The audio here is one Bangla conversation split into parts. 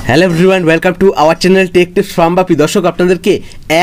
Hello everyone, welcome to our channel tech tips from Bapi. দর্শক, আপনাদেরকে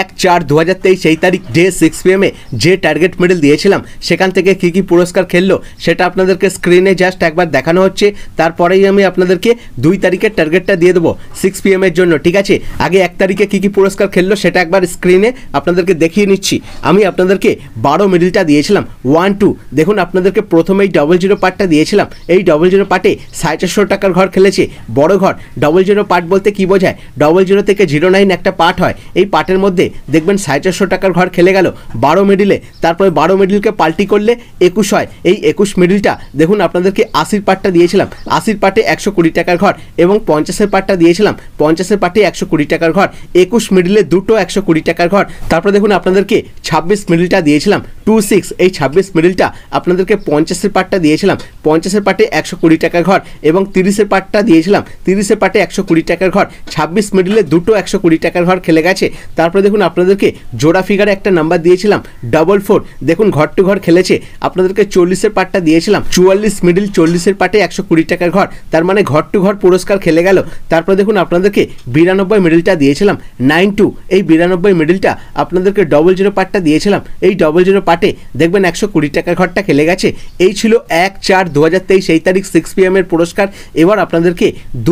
1/4/2023 এই তারিখ ডে 6 PM যে টার্গেট মেডেল দিয়েছিলাম সেখান থেকে কী কী পুরস্কার খেললো সেটা আপনাদেরকে স্ক্রিনে জাস্ট একবার দেখানো হচ্ছে। তারপরেই আমি আপনাদেরকে 2 তারিখের টার্গেটটা দিয়ে দেবো 6 PM এর জন্য, ঠিক আছে? আগে 1 তারিখে কী কী পুরস্কার খেললো সেটা একবার স্ক্রিনে আপনাদেরকে দেখিয়ে নিচ্ছি। আমি আপনাদেরকে 12 মিডলটা দিয়েছিলাম 1-2। দেখুন, আপনাদেরকে প্রথমেই 00 পার্টটা দিয়েছিলাম। এই 00 পার্টে 450 টাকার ঘর খেলেছে, বড় ঘর। 00 পার্ট বলতে কি বোঝায়? 00 থেকে 09 একটা পার্ট হয়। এই পার্টের মধ্যে দেখবেন 450 টাকার ঘর খেলে গেল 12 মিডিলে। তারপরে 12 মিডিলকে পাল্টি করলে 21 হয়। এই 21 মিডিলটা দেখুন, আপনাদেরকে 80 পার্টটা দিয়েছিলাম। 80 পার্টে 120 টাকার ঘর এবং 50 পার্টটা দিয়েছিলাম। 50 পার্টে 120 টাকার ঘর। 21 মিডিলে দুটো 120 টাকার ঘর। তারপরে দেখুন, আপনাদেরকে 26 মিডিলটা দিয়েছিলাম 26। এই 26 মিডিলটা আপনাদেরকে 50 পার্টটা দিয়েছিলাম। 50 পার্টে 120 টাকার ঘর এবং 30 পার্টটা দিয়েছিলাম। 30 পার্টে 120 টাকার ঘর। 26 মিডিলে দুটো 120 টাকার ঘর খেলে গেছে। তারপরে দেখুন, আপনাদেরকে জোড়া ফিগারে একটা নাম্বার দিয়েছিলাম 44। দেখুন, ঘর টু ঘর খেলেছে। আপনাদেরকে 40 পার্টটা দিয়েছিলাম 44 মিডিল। 40 পার্টে 120 টাকার ঘর, তার মানে ঘর টু ঘর পুরস্কার খেলে গেল। তারপরে দেখুন, আপনাদেরকে 92 মিডিলটা দিয়েছিলাম 9-2। এই 92 মিডিলটা আপনাদেরকে 00 পার্টটা দিয়েছিলাম। এই 00 পার্টে দেখবেন 120 টাকার ঘরটা খেলে গেছে। এই ছিল 1/4/2023 এই তারিখ 6 PM এর পুরস্কার। এবার আপনাদেরকে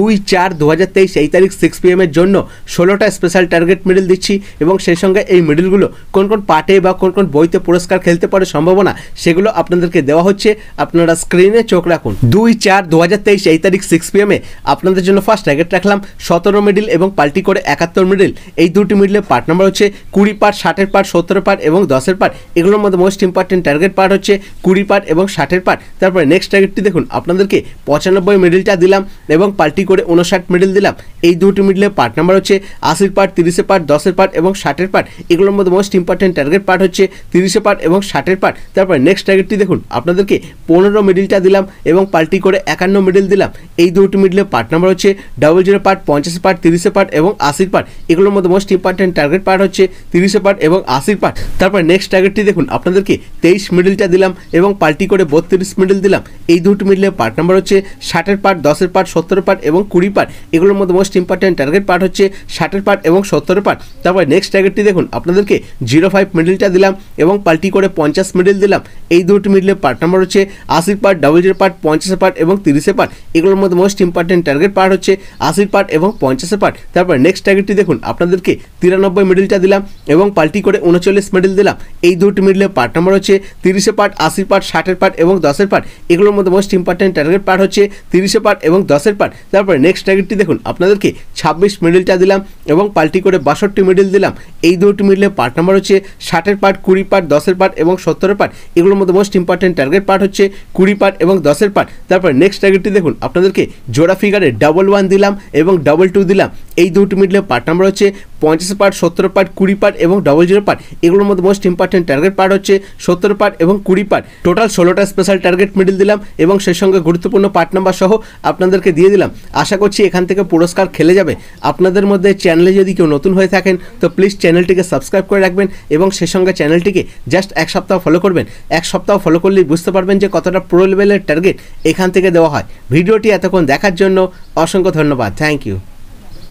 2/4/2023 এই তারিখ 6 PM এর জন্য 16টা স্পেশাল টার্গেট মিডল দিচ্ছি এবং সেই সঙ্গে এই মিডলগুলো কোন কোন পার্টে বা কোন কোন বইতে পুরস্কার খেলতে পারে সম্ভাবনা সেগুলো আপনাদেরকে দেওয়া হচ্ছে। আপনারা স্ক্রিনে চোখ রাখুন। 2/4/2023 এই তারিখ 6 PM আপনাদের জন্য ফার্স্ট টার্গেট রাখলাম 17 মিডল এবং পাল্টি করে 71 মিডল। এই দুটি মিডলের পার্ট নাম্বার হচ্ছে 20 পার্ট, 60 পার্ট, 70 পার্ট এবং 10 পার্ট। এগুলোর মধ্যে মোস্ট ইম্পর্টেন্ট টার্গেট পার্ট হচ্ছে 20 পার্ট এবং 60 পার্ট। তারপরে নেক্সট টার্গেটটি দেখুন, আপনাদেরকে 95 মিডলটা দিলাম এবং পাল্টি করে 59 মিডল দিলাম। এই দুটি মিডলের পার্ট নাম্বার হচ্ছে 80 পার্ট, 30 পার্ট, 10 পার্ট এবং 60 পার্ট। এগুলোর মধ্যে মোস্ট ইম্পর্টেন্ট টার্গেট পার্ট হচ্ছে 30 পার্ট এবং 60 পার্ট। তারপরে নেক্সট টার্গেটটি দেখুন, আপনাদেরকে 15 মিডলটা দিলাম এবং পাল্টি করে 51 মিডল দিলাম। এই দুটি মিডলের পার্ট নাম্বার হচ্ছে 00 পার্ট, 50 পার্ট, 30 পার্ট এবং 80 পার্ট। এগুলোর মধ্যে মোস্ট ইম্পর্টেন্ট টার্গেট পার্ট হচ্ছে 30 পার্ট এবং 80 পার্ট। তারপরে নেক্সট টার্গেটটি দেখুন, আপনাদেরকে 23 মিডলটা দিলাম এবং পাল্টি করে 32 মিডল দিলাম। এই দুটি মিডলের পার্ট নাম্বার হচ্ছে 60 পার্ট, 10 পার্ট, 70 পার্ট এবং 20 পার্ট। এগুলোর মধ্যে মোস্ট ইম্পর্টেন্ট টার্গেট পার্ট হচ্ছে 60 পার্ট এবং 70 পার্ট। তারপরে নেক্সট টার্গেটটি দেখুন, আপনাদেরকে 05 মিডলটা দিলাম এবং পাল্টি করে 50 মিডল দিলাম। এই দুটি মিডলের পার্ট নাম্বার হচ্ছে 80 পার্ট, 00 পার্ট, 50 পার্ট এবং 30 পার্ট। এগুলোর মধ্যে মোস্ট ইম্পর্টেন্ট টার্গেট পার্ট হচ্ছে 80 পার্ট এবং 50 পার্ট। তারপরে নেক্সট টার্গেটটি দেখুন, আপনাদেরকে 93 মিডলটা দিলাম এবং পাল্টি করে 39 মিডল দিলাম। এই দুটি মিডলের পার্ট নাম্বার হচ্ছে 30 পার্ট, 80 পার্ট, 60 পার্ট এবং 10 পার্ট। এগুলোর মধ্যে মোস্ট ইম্পর্টেন্ট টার্গেট পার্ট হচ্ছে 30 পার্ট এবং 10 পার্ট। তারপরে নেক্সট টার্গেটটি দেখুন, আপনাদেরকে 26 মিডলটা দিলাম এবং পাল্টি করে 62 মিডল দিলাম। এই দুটি মিডলের পার্ট নাম্বার হচ্ছে 60 পার্ট, 20 পার্ট, 10 পার্ট এবং 70 পার্ট। এগুলোর মধ্যে মোস্ট ইম্পর্টেন্ট টার্গেট পার্ট হচ্ছে 20 পার্ট এবং 10 পার্ট। তারপরে নেক্সট টার্গেটটি দেখুন, আপনাদেরকে জোড়া ফিগারে 11 দিলাম এবং 22 দিলাম। এই দুটি মিডলের পার্ট নাম্বার হচ্ছে 50 পার্ট, 70 পার্ট, 20 পার্ট এবং 00 পার্ট। এগুলোর মধ্যে মোস্ট ইম্পর্টেন্ট টার্গেট পার্ট হচ্ছে 70 পার্ট এবং 20 পার্ট। টোটাল 16টা স্পেশাল টার্গেট মিডল দিলাম এবং সেই সঙ্গে গুরুত্বপূর্ণ পার্ট নাম্বার সহ আপনাদেরকে দিয়ে দিলাম। আশা করছি এখান থেকে পুরস্কার খেলে যাবে। আপনাদের মধ্যে চ্যানেলে যদি কেউ নতুন হয়ে থাকেন তো প্লিজ চ্যানেলটিকে সাবস্ক্রাইব করে রাখবেন এবং সেই সঙ্গে চ্যানেলটিকে জাস্ট 1 সপ্তাহ ফলো করবেন। 1 সপ্তাহ ফলো করলেই বুঝতে পারবেন যে কতটা প্রো লেভেলের টার্গেট এখান থেকে দেওয়া হয়। ভিডিওটি এতক্ষণ দেখার জন্য অসংখ্য ধন্যবাদ। Thank you.